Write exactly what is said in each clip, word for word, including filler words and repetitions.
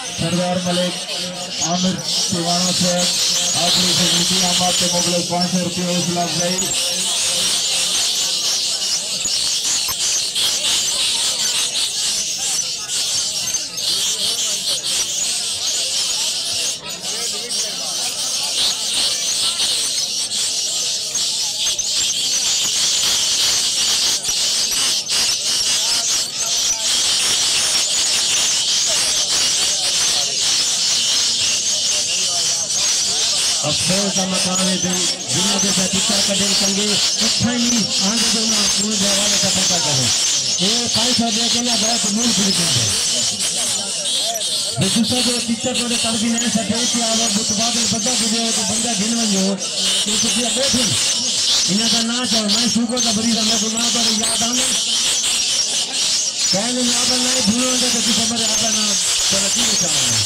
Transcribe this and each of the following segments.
सरदार मलिक आमिर तिवाना से अपनी समिति आमाद के मुगल पाँच सौ रुपये हौसला अफजाई। अफसोस का मकान है जिन्होंने जैसा टीका कदम संगे अच्छा ही आगे जो ना पूरे देवाले का पता करें ये पाँच सौ दे के ना बहुत मूल खरीदते हैं दूसरा जो टीचर को कर भी नहीं सके कि आप बुतवाद बंदा वीडियो तो बंदा गिन वजो तो कुछ बैठे इन्हें का ना चाहो मैं शुगर का बड़ी रहा तो ना पर याद आने कहने ना पर नहीं भूलोगे तो किसी पर आता ना तरक्की नहीं चाहूँगा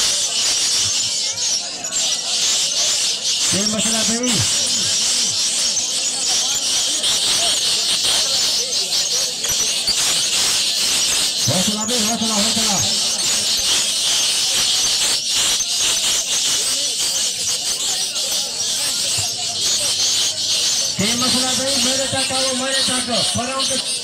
ये मसला भाई हौसला भी हौसला हौसला ये मसला भाई मेरे तक आओ मेरे तक पर